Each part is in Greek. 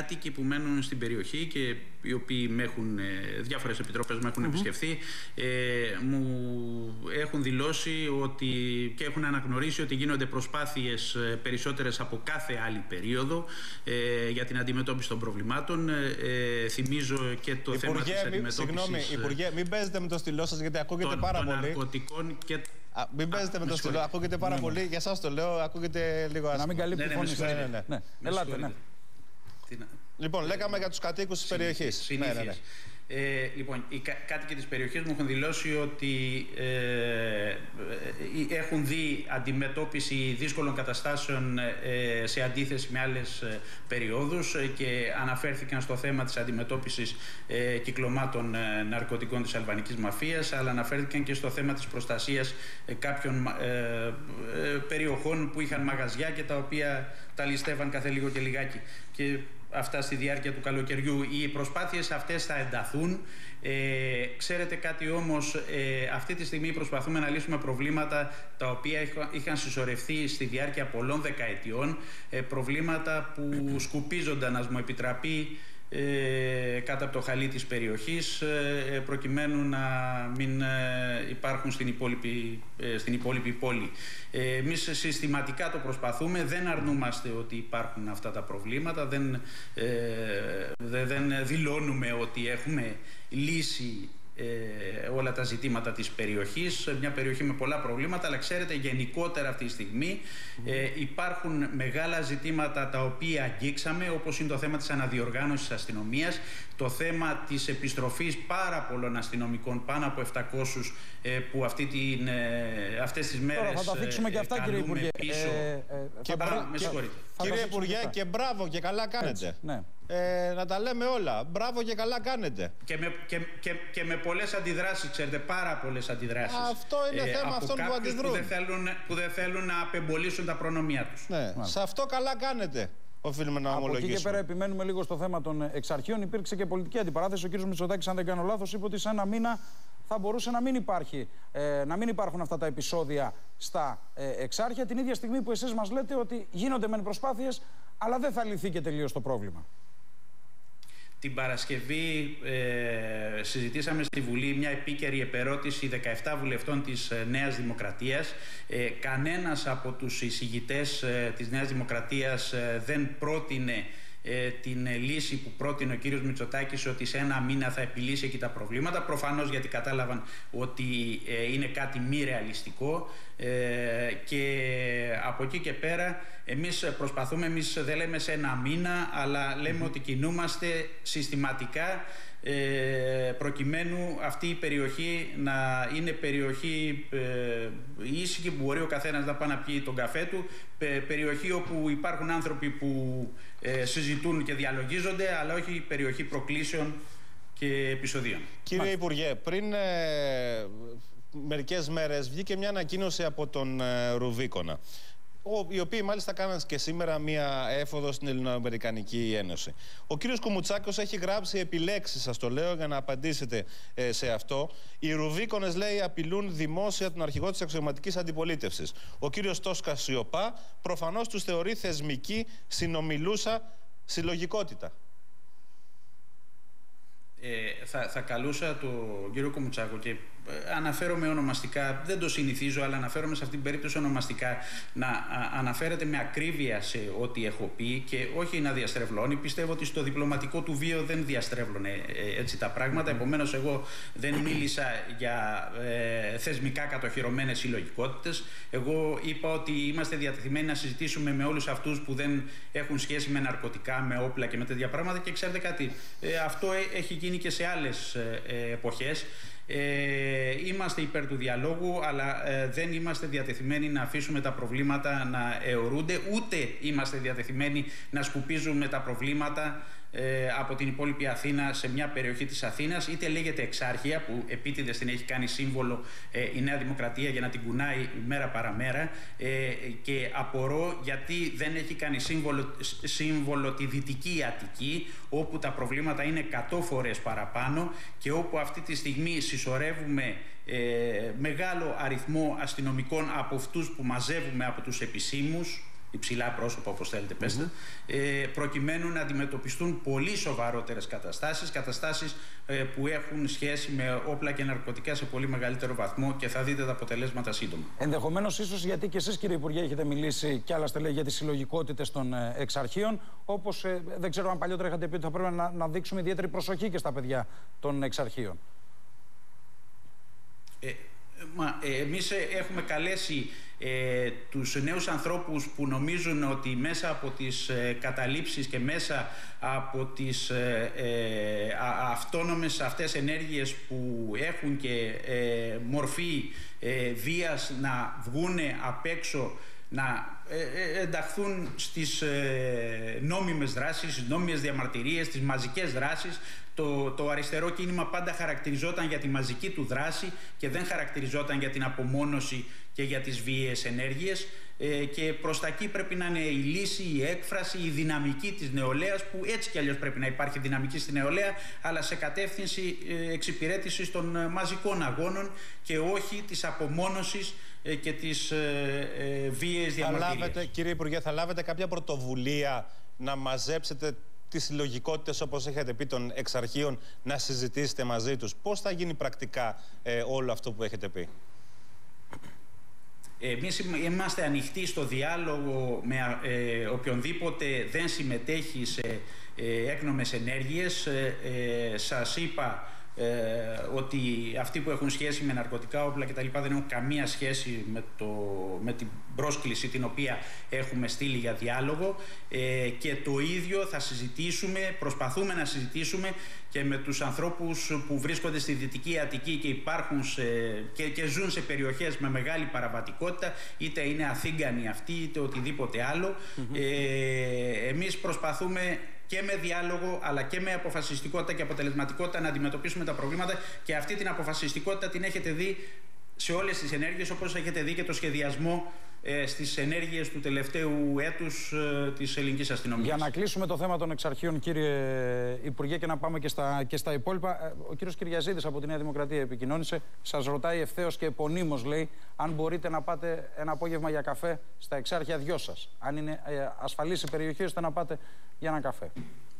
κάτοικοι που μένουν στην περιοχή και οι οποίοι διάφορες επιτροπές με έχουν επισκεφθεί, μου έχουν δηλώσει και έχουν αναγνωρίσει ότι γίνονται προσπάθειες περισσότερες από κάθε άλλη περίοδο για την αντιμετώπιση των προβλημάτων. Θυμίζω και το θέμα της αντιμετώπισης. Συγγνώμη, Υπουργέ, μην παίζετε με το στυλό σας, γιατί ακούγεται πάρα πολύ. Ναρκωτικών και... Μην παίζετε με το στυλό, ακούγεται πάρα πολύ. Για σας το λέω, ακούγεται λίγο άσχημα. Να μην καλύπτει τη φωνή. Ελάτε. Λοιπόν, λέγαμε για τους κατοίκους της περιοχής. Λοιπόν, οι κάτοικοι της περιοχής μου έχουν δηλώσει ότι έχουν δει αντιμετώπιση δύσκολων καταστάσεων σε αντίθεση με άλλες περιόδους και αναφέρθηκαν στο θέμα της αντιμετώπισης κυκλωμάτων ναρκωτικών της αλβανικής μαφίας, αλλά αναφέρθηκαν και στο θέμα της προστασίας κάποιων περιοχών που είχαν μαγαζιά και τα οποία τα ληστεύαν κάθε λίγο και λιγάκι. Και αυτά στη διάρκεια του καλοκαιριού. Οι προσπάθειες αυτές θα ενταθούν. Ξέρετε κάτι όμως, αυτή τη στιγμή προσπαθούμε να λύσουμε προβλήματα τα οποία είχαν συσσωρευτεί στη διάρκεια πολλών δεκαετιών, προβλήματα που σκουπίζονταν, ας μου επιτραπεί, κάτω από το χαλί της περιοχής, προκειμένου να μην υπάρχουν στην υπόλοιπη πόλη. Εμείς συστηματικά το προσπαθούμε, δεν αρνούμαστε ότι υπάρχουν αυτά τα προβλήματα, δεν δηλώνουμε ότι έχουμε λύσει όλα τα ζητήματα της περιοχής, μια περιοχή με πολλά προβλήματα, αλλά ξέρετε, γενικότερα αυτή τη στιγμή υπάρχουν μεγάλα ζητήματα τα οποία αγγίξαμε, όπως είναι το θέμα της αναδιοργάνωσης της αστυνομίας, το θέμα της επιστροφής πάρα πολλών αστυνομικών, πάνω από 700 που αυτές τις μέρες. Τώρα θα τα δείξουμε και αυτά, κύριε Υπουργέ. Κύριε Υπουργέ, και μπράβο και καλά κάνετε. Έτσι, ναι. Να τα λέμε όλα. Μπράβο και καλά κάνετε. Και με πολλές αντιδράσεις, ξέρετε, πάρα πολλές αντιδράσεις. Αυτό είναι θέμα αυτών που αντιδρούν. Που δεν θέλουν να απεμπολίσουν τα προνομιά τους. Ναι. Σε αυτό καλά κάνετε. Οφείλουμε να ομολογήσουμε. Από εκεί και πέρα, επιμένουμε λίγο στο θέμα των εξαρχείων. Υπήρξε και πολιτική αντιπαράθεση. Ο κ. Μητσοτάκης, αν δεν κάνω λάθος, είπε ότι σε ένα μήνα θα μπορούσε να μην υπάρχουν αυτά τα επεισόδια στα εξάρχεια. Την ίδια στιγμή που εσείς μας λέτε ότι γίνονται μεν προσπάθειες, αλλά δεν θα λυθεί και τελείως το πρόβλημα. Την Παρασκευή συζητήσαμε στη Βουλή μια επίκαιρη επερώτηση 17 βουλευτών της Νέας Δημοκρατίας. Κανένας από τους εισηγητές της Νέας Δημοκρατίας δεν πρότεινε την λύση που πρότεινε ο κύριος Μητσοτάκης, ότι σε ένα μήνα θα επιλύσει εκεί τα προβλήματα. Προφανώς γιατί κατάλαβαν ότι είναι κάτι μη ρεαλιστικό, και από εκεί και πέρα εμείς δεν λέμε σε ένα μήνα, αλλά λέμε ότι κινούμαστε συστηματικά προκειμένου αυτή η περιοχή να είναι περιοχή ήσυχη, που μπορεί ο καθένας να πάει να πιει τον καφέ του, περιοχή όπου υπάρχουν άνθρωποι που συζητούν και διαλογίζονται, αλλά όχι περιοχή προκλήσεων και επεισοδίων. Κύριε Υπουργέ, πριν μερικές μέρες βγήκε μια ανακοίνωση από τον Ρουβίκονα, οι οποίοι μάλιστα κάναν και σήμερα μία έφοδο στην Ελληνοαμερικανική Ένωση. Ο κύριος Κουμουτσάκος έχει γράψει επιλέξεις, σας το λέω για να απαντήσετε σε αυτό. Οι Ρουβίκονες, λέει, απειλούν δημόσια τον αρχηγό της αξιωματικής αντιπολίτευσης. Ο κύριος Τόσκας σιωπά, προφανώς τους θεωρεί θεσμική συνομιλούσα συλλογικότητα. Θα καλούσα τον κύριο Κουμουτσάκο, και αναφέρομαι ονομαστικά, δεν το συνηθίζω, αλλά αναφέρομαι σε αυτήν την περίπτωση ονομαστικά, να αναφέρεται με ακρίβεια σε ό,τι έχω πει και όχι να διαστρεβλώνει. Πιστεύω ότι στο διπλωματικό του βίο δεν διαστρέβλωνε έτσι τα πράγματα. Επομένως, εγώ δεν μίλησα για θεσμικά κατοχυρωμένες συλλογικότητες. Εγώ είπα ότι είμαστε διατεθειμένοι να συζητήσουμε με όλους αυτούς που δεν έχουν σχέση με ναρκωτικά, με όπλα και με τέτοια πράγματα, και ξέρετε κάτι, αυτό έχει γίνει και σε άλλες εποχές. Είμαστε υπέρ του διαλόγου, αλλά δεν είμαστε διατεθειμένοι να αφήσουμε τα προβλήματα να αιωρούνται, ούτε είμαστε διατεθειμένοι να σκουπίζουμε τα προβλήματα από την υπόλοιπη Αθήνα σε μια περιοχή της Αθήνας, είτε λέγεται εξάρχεια, που επίτηδες την έχει κάνει σύμβολο η Νέα Δημοκρατία για να την κουνάει μέρα παραμέρα, και απορώ γιατί δεν έχει κάνει σύμβολο τη Δυτική Αττική, όπου τα προβλήματα είναι 100 φορές παραπάνω και όπου αυτή τη στιγμή συσσωρεύουμε μεγάλο αριθμό αστυνομικών από αυτούς που μαζεύουμε από τους επισήμους, υψηλά πρόσωπα, όπως θέλετε πέστε, προκειμένου να αντιμετωπιστούν πολύ σοβαρότερες καταστάσεις που έχουν σχέση με όπλα και ναρκωτικά σε πολύ μεγαλύτερο βαθμό, και θα δείτε τα αποτελέσματα σύντομα. Ενδεχομένως, ίσως γιατί και εσείς, κύριε Υπουργέ, έχετε μιλήσει κι άλλα στελέχη για τις συλλογικότητες των εξαρχείων, όπως δεν ξέρω αν παλιότερα είχατε πει ότι θα πρέπει να δείξουμε ιδιαίτερη προσοχή και στα παιδιά των εξαρχείων. Εμείς έχουμε καλέσει τους νέους ανθρώπους που νομίζουν ότι μέσα από τις καταλήψεις και μέσα από τις αυτόνομες αυτές ενέργειες που έχουν και μορφή βίας να βγούνε απ' έξω, να ενταχθούν στις νόμιμες δράσεις, στις νόμιμες διαμαρτυρίες, στις μαζικές δράσεις. Το αριστερό κίνημα πάντα χαρακτηριζόταν για τη μαζική του δράση και δεν χαρακτηριζόταν για την απομόνωση και για τις βίαιες ενέργειες, και προς τα εκεί πρέπει να είναι η λύση, η έκφραση, η δυναμική της νεολαίας, που έτσι κι αλλιώς πρέπει να υπάρχει δυναμική στη νεολαία, αλλά σε κατεύθυνση εξυπηρέτησης των μαζικών αγώνων και όχι της απομόνωσης και της βίαιης διαμαρτυρίας. Κύριε Υπουργέ, θα λάβετε κάποια πρωτοβουλία να μαζέψετε τις συλλογικότητες, όπως έχετε πει, των εξαρχείων, να συζητήσετε μαζί τους? Πώς θα γίνει πρακτικά όλο αυτό που έχετε πει? Εμείς είμαστε ανοιχτοί στο διάλογο με οποιονδήποτε δεν συμμετέχει σε έκνομες ενέργειες. Σας είπα ότι αυτοί που έχουν σχέση με ναρκωτικά, όπλα κτλ. Δεν έχουν καμία σχέση με την πρόσκληση την οποία έχουμε στείλει για διάλογο, και το ίδιο θα συζητήσουμε, προσπαθούμε να συζητήσουμε και με τους ανθρώπους που βρίσκονται στη Δυτική Αττική και υπάρχουν και ζουν σε περιοχές με μεγάλη παραβατικότητα, είτε είναι Αθήγανοι αυτοί είτε οτιδήποτε άλλο. Εμείς προσπαθούμε και με διάλογο αλλά και με αποφασιστικότητα και αποτελεσματικότητα να αντιμετωπίσουμε τα προβλήματα, και αυτή την αποφασιστικότητα την έχετε δει σε όλες τις ενέργειες, όπως έχετε δει και το σχεδιασμό στις ενέργειες του τελευταίου έτους της ελληνικής αστυνομίας. Για να κλείσουμε το θέμα των εξαρχείων, κύριε Υπουργέ, και να πάμε και στα υπόλοιπα. Ο κύριος Κυριαζίδης από τη Νέα Δημοκρατία επικοινώνησε. Σας ρωτάει ευθέως και επωνύμως, λέει, αν μπορείτε να πάτε ένα απόγευμα για καφέ στα εξάρχεια δυο σας. Αν είναι ασφαλής η περιοχή, ώστε να πάτε για ένα καφέ.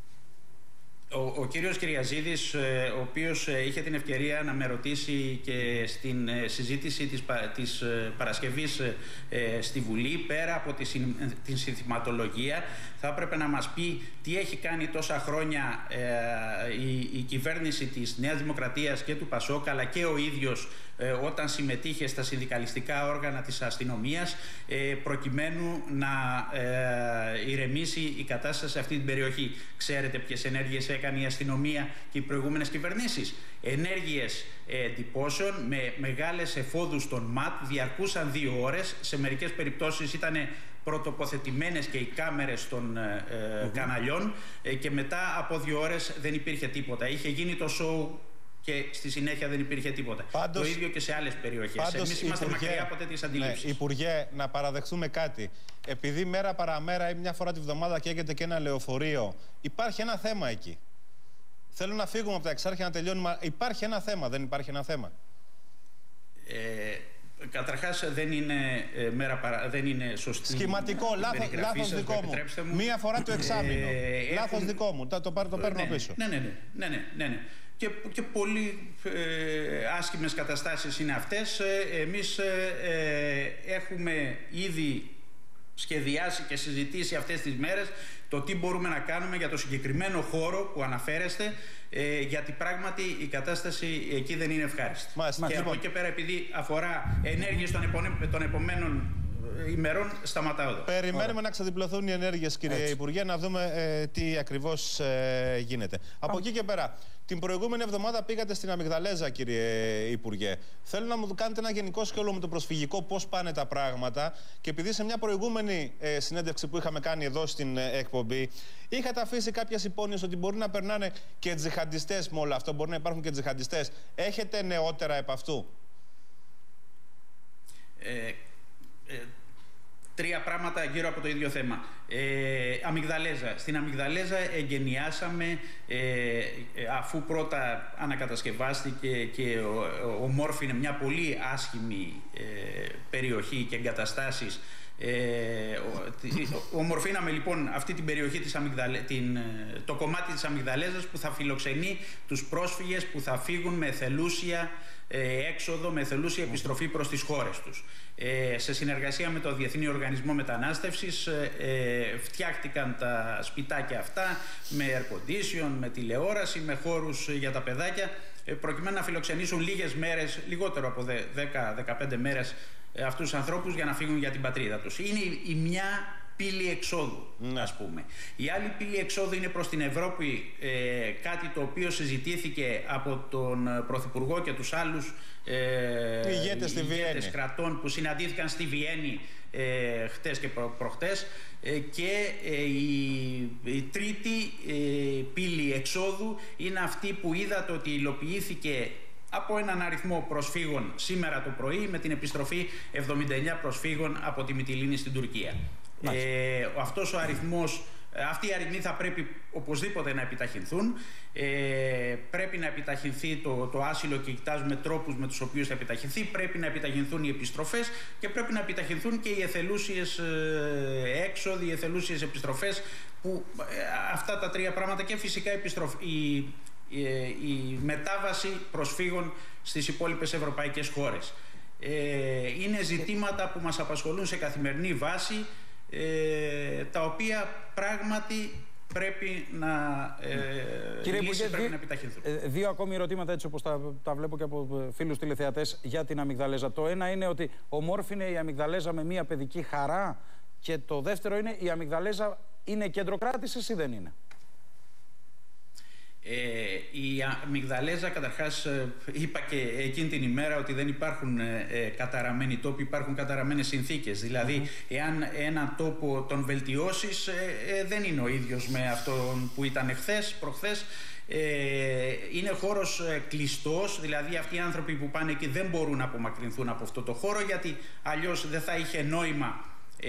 Ο κύριος Κυριαζίδης, ο οποίος είχε την ευκαιρία να με ρωτήσει και στην συζήτηση της Παρασκευής στη Βουλή, πέρα από την συνθηματολογία, θα έπρεπε να μας πει τι έχει κάνει τόσα χρόνια η κυβέρνηση της Νέας Δημοκρατίας και του ΠΑΣΟΚ, αλλά και ο ίδιος όταν συμμετείχε στα συνδικαλιστικά όργανα της αστυνομίας, προκειμένου να ηρεμήσει η κατάσταση σε αυτή την περιοχή. Ξέρετε ποιες ενέργειες έκανε η αστυνομία και οι προηγούμενες κυβερνήσεις? Ενέργειες εντυπώσεων με μεγάλες εφόδους των ΜΑΤ, διαρκούσαν 2 ώρες, σε μερικές περιπτώσεις ήταν πρωτοποθετημένες και οι κάμερες των καναλιών, και μετά από 2 ώρες δεν υπήρχε τίποτα. Είχε γίνει το σοου και στη συνέχεια δεν υπήρχε τίποτα. Το ίδιο και σε άλλες περιοχές. Εμείς είμαστε μακριά από τέτοιες αντιλήψεις. Ναι, Υπουργέ, να παραδεχθούμε κάτι. Επειδή μέρα παραμέρα ή μια φορά τη βδομάδα καίγεται και ένα λεωφορείο, υπάρχει ένα θέμα εκεί. Θέλω να φύγουμε από τα εξάρχεια, να τελειώνουμε. Υπάρχει ένα θέμα, δεν υπάρχει ένα θέμα? Καταρχάς δεν είναι σωστή. Σχηματικό, λάθος δικό μου. Μία φορά το εξάμηνο. Λάθος δικό μου. Το παίρνω πίσω. Ναι. Και πολύ άσχημες καταστάσεις είναι αυτές. Εμείς έχουμε ήδη σχεδιάσει και συζητήσει αυτές τις μέρες το τι μπορούμε να κάνουμε για το συγκεκριμένο χώρο που αναφέρεστε, γιατί πράγματι η κατάσταση εκεί δεν είναι ευχάριστη. Και από εκεί και πέρα, επειδή αφορά ενέργειες των επομένων ημερών, σταματάω εδώ. Περιμένουμε να ξαδιπλωθούν οι ενέργειες, κύριε Υπουργέ, να δούμε τι ακριβώς γίνεται. Από εκεί και πέρα, την προηγούμενη εβδομάδα πήγατε στην Αμυγδαλέζα, κύριε Υπουργέ. Θέλω να μου κάνετε ένα γενικό σχόλιο με το προσφυγικό, πώς πάνε τα πράγματα. Και επειδή σε μια προηγούμενη συνέντευξη που είχαμε κάνει εδώ στην εκπομπή, είχατε αφήσει κάποιες υπόνοιες ότι μπορεί να περνάνε και τζιχαντιστές με όλο αυτό, μπορεί να υπάρχουν και τζιχαντιστές. Έχετε νεότερα επ' αυτού? 3 πράγματα γύρω από το ίδιο θέμα. Αμυγδαλέζα. Στην Αμυγδαλέζα εγκαινιάσαμε, αφού πρώτα ανακατασκευάστηκε και ομόρφινε μια πολύ άσχημη περιοχή και εγκαταστάσεις Ομορφήναμε λοιπόν αυτή την περιοχή το κομμάτι της Αμυγδαλέζας που θα φιλοξενεί τους πρόσφυγες που θα φύγουν με εθελούσια έξοδο, με εθελούσια επιστροφή προς τις χώρες τους. Σε συνεργασία με το Διεθνή Οργανισμό Μετανάστευσης φτιάχτηκαν τα σπιτάκια αυτά με air condition, με τηλεόραση, με χώρους για τα παιδάκια, προκειμένου να φιλοξενήσουν λίγες μέρες, λιγότερο από 10-15 μέρες, αυτούς τους ανθρώπους για να φύγουν για την πατρίδα τους. Είναι η μια πύλη εξόδου, ας πούμε. Η άλλη πύλη εξόδου είναι προς την Ευρώπη, κάτι το οποίο συζητήθηκε από τον Πρωθυπουργό και τους άλλους ηγέτες κρατών που συναντήθηκαν στη Βιέννη χτες και προχτές, και η τρίτη πύλη εξόδου είναι αυτή που είδατε ότι υλοποιήθηκε από έναν αριθμό προσφύγων σήμερα το πρωί με την επιστροφή 79 προσφύγων από τη Μυτιλήνη στην Τουρκία. Αυτός ο αριθμός, αυτοί οι αριθμοί θα πρέπει οπωσδήποτε να επιταχυνθούν. Πρέπει να επιταχυνθεί το άσυλο και κοιτάζουμε τρόπους με τους οποίους θα επιταχυνθεί. Πρέπει να επιταχυνθούν οι επιστροφές και πρέπει να επιταχυνθούν και οι εθελούσιες έξοδοι, οι εθελούσιες επιστροφές, που αυτά τα τρία πράγματα, και φυσικά η μετάβαση προσφύγων στις υπόλοιπες ευρωπαϊκές χώρες. Είναι ζητήματα που μας απασχολούν σε καθημερινή βάση, τα οποία πράγματι πρέπει να πρέπει να επιταχυνθούν. Δύο ακόμη ερωτήματα, έτσι όπως τα βλέπω και από φίλους τηλεθεατές, για την Αμυγδαλέζα. Το ένα είναι ότι ομόρφινε η Αμυγδαλέζα με μια παιδική χαρά, και το δεύτερο είναι, η Αμυγδαλέζα είναι κέντρο κράτησης ή δεν είναι? Η Αμυγδαλέζα, καταρχάς, είπα και εκείνη την ημέρα ότι δεν υπάρχουν καταραμένοι τόποι, υπάρχουν καταραμένες συνθήκες. Δηλαδή, εάν έναν τόπο τον βελτιώσεις, δεν είναι ο ίδιος με αυτόν που ήταν προχθές. Είναι χώρος κλειστός, δηλαδή αυτοί οι άνθρωποι που πάνε εκεί δεν μπορούν να απομακρυνθούν από αυτό το χώρο, γιατί αλλιώς δεν θα είχε νόημα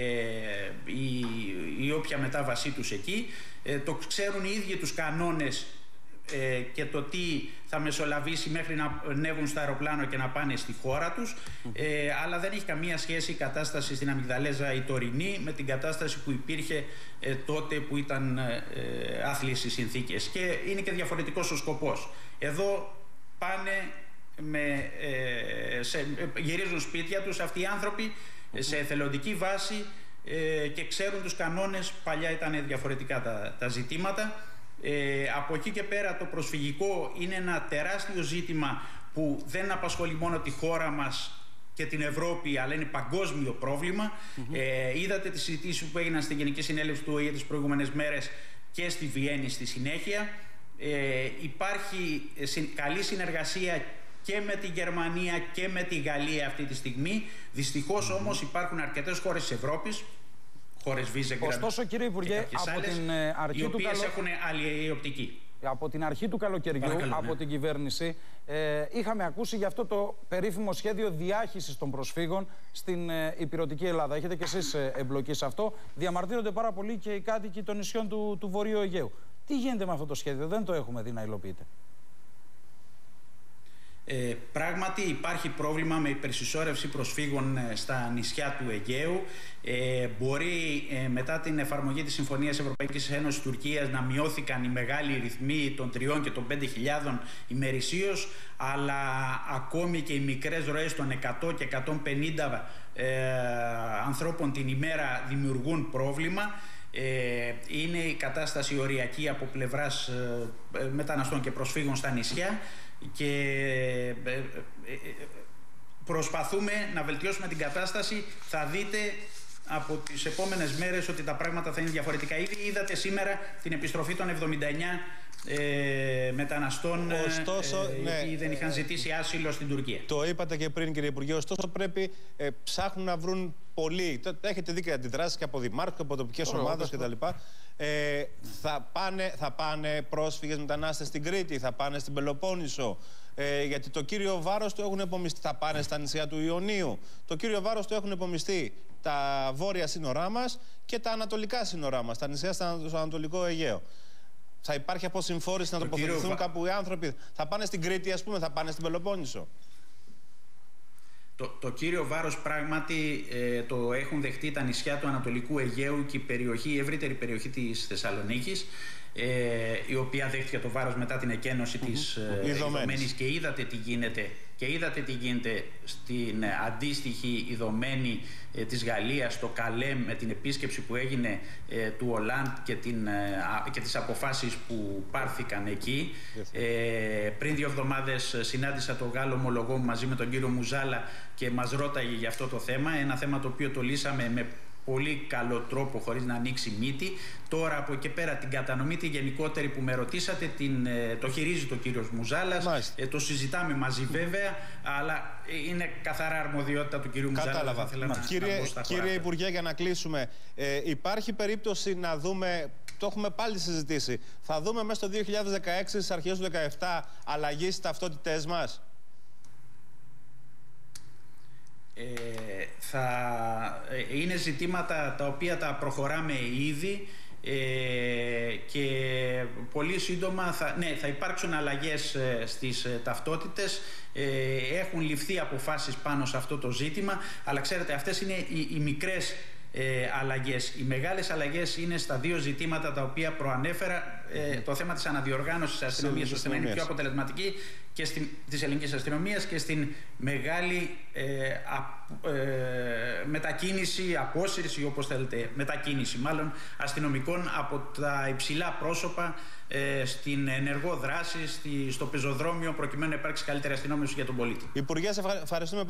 η όποια μετάβασή τους εκεί. Το ξέρουν οι ίδιοι τους κανόνες και το τι θα μεσολαβήσει μέχρι να ανέβουν στο αεροπλάνο και να πάνε στη χώρα τους, αλλά δεν έχει καμία σχέση η κατάσταση στην Αμυγδαλέζα η τωρινή με την κατάσταση που υπήρχε τότε που ήταν άθλιες οι συνθήκες, και είναι και διαφορετικός ο σκοπός. Εδώ πάνε γυρίζουν σπίτια τους αυτοί οι άνθρωποι σε εθελοντική βάση και ξέρουν τους κανόνες. Παλιά ήταν διαφορετικά τα ζητήματα. Από εκεί και πέρα το προσφυγικό είναι ένα τεράστιο ζήτημα που δεν απασχολεί μόνο τη χώρα μας και την Ευρώπη, αλλά είναι παγκόσμιο πρόβλημα. Είδατε τις συζητήσεις που έγιναν στην Γενική Συνέλευση του ΟΗΕ τις προηγούμενες μέρες και στη Βιέννη στη συνέχεια. Υπάρχει καλή συνεργασία και με τη Γερμανία και με τη Γαλλία αυτή τη στιγμή. Δυστυχώς όμως υπάρχουν αρκετές χώρες της Ευρώπης, χώρες Βίζεγκραντ. Ωστόσο, κύριε Υπουργέ, από την αρχή οι οποίες έχουν άλλη οπτική. Από την αρχή του καλοκαιριού, από την κυβέρνηση, είχαμε ακούσει για αυτό το περίφημο σχέδιο διάχυσης των προσφύγων στην ηπειρωτική Ελλάδα. Έχετε κι εσείς εμπλοκή σε αυτό. Διαμαρτύρονται πάρα πολύ και οι κάτοικοι των νησιών του Βορείου Αιγαίου. Τι γίνεται με αυτό το σχέδιο? Δεν το έχουμε δει να υλοποιείται. Πράγματι υπάρχει πρόβλημα με υπερσυσσόρευση προσφύγων στα νησιά του Αιγαίου. Μπορεί μετά την εφαρμογή της Συμφωνίας Ευρωπαϊκής Ένωσης Τουρκίας να μειώθηκαν οι μεγάλοι ρυθμοί των 3 και των 5.000 ημερησίως, αλλά ακόμη και οι μικρές ροές των 100 και 150 ανθρώπων την ημέρα δημιουργούν πρόβλημα. Είναι η κατάσταση οριακή από πλευράς μεταναστών και προσφύγων στα νησιά, και προσπαθούμε να βελτιώσουμε την κατάσταση. Θα δείτε από τις επόμενες μέρες ότι τα πράγματα θα είναι διαφορετικά. Ήδη είδατε σήμερα την επιστροφή των 79 μεταναστών, οι δεν είχαν ζητήσει άσυλο στην Τουρκία. Το είπατε και πριν, κύριε Υπουργέ, ωστόσο πρέπει ψάχνουν να βρουν πολλοί. Έχετε δει και αντιδράσεις και από δημάρχους και από τοπικές ομάδες κτλ. Θα πάνε πρόσφυγες μετανάστες στην Κρήτη, θα πάνε στην Πελοπόννησο. Γιατί το κύριο βάρος το έχουν επομιστεί. Θα πάνε στα νησιά του Ιωνίου. Το κύριο βάρος το έχουν επομιστεί τα βόρεια σύνορά μας και τα ανατολικά σύνορά μας, τα νησιά στο Ανατολικό Αιγαίο. Θα υπάρχει αποσυμφόρηση να τοποθετηθούν κάπου οι άνθρωποι? Θα πάνε στην Κρήτη, ας πούμε, θα πάνε στην Πελοπόννησο? Το κύριο βάρος πράγματι το έχουν δεχτεί τα νησιά του Ανατολικού Αιγαίου και η ευρύτερη περιοχή της Θεσσαλονίκης, η οποία δέχτηκε το βάρος μετά την εκένωση της Ιδωμένης, και είδατε τι γίνεται στην αντίστοιχη Ιδωμένη της Γαλλίας, στο Καλέ, με την επίσκεψη που έγινε του Ολάντ και τις αποφάσεις που πάρθηκαν εκεί. Πριν 2 εβδομάδες συνάντησα τον Γάλλο ομολογό μου μαζί με τον κύριο Μουζάλα και μας ρώταγε για αυτό το θέμα, ένα θέμα το οποίο το λύσαμε με πολύ καλό τρόπο, χωρίς να ανοίξει μύτη. Τώρα από εκεί πέρα την κατανομή τη γενικότερη που με ρωτήσατε το χειρίζει το κύριος Μουζάλας. Το συζητάμε μαζί βέβαια, αλλά είναι καθαρά αρμοδιότητα του κύριου Μουζάλα. Κατάλαβα. Κύριε Υπουργέ, για να κλείσουμε, υπάρχει περίπτωση να δούμε, το έχουμε πάλι συζητήσει, θα δούμε μέσα στο 2016, στις αρχές του 2017, αλλαγή στις ταυτότητές μας? Είναι ζητήματα τα οποία τα προχωράμε ήδη και πολύ σύντομα θα υπάρξουν αλλαγές στις ταυτότητες. Έχουν ληφθεί αποφάσεις πάνω σε αυτό το ζήτημα, αλλά ξέρετε, αυτές είναι οι μικρές αλλαγές. Οι μεγάλες αλλαγές είναι στα 2 ζητήματα τα οποία προανέφερα. Το θέμα της αναδιοργάνωσης της αστυνομίας ώστε να είναι πιο αποτελεσματική και της ελληνικής αστυνομίας, και στην μεγάλη μετακίνηση, απόσυρση, όπως θέλετε, μετακίνηση μάλλον αστυνομικών από τα υψηλά πρόσωπα στην ενεργό δράση, στο πεζοδρόμιο, προκειμένου να υπάρξει καλύτερη αστυνόμευση για τον πολίτη. Υπουργέ, ευχαριστούμε.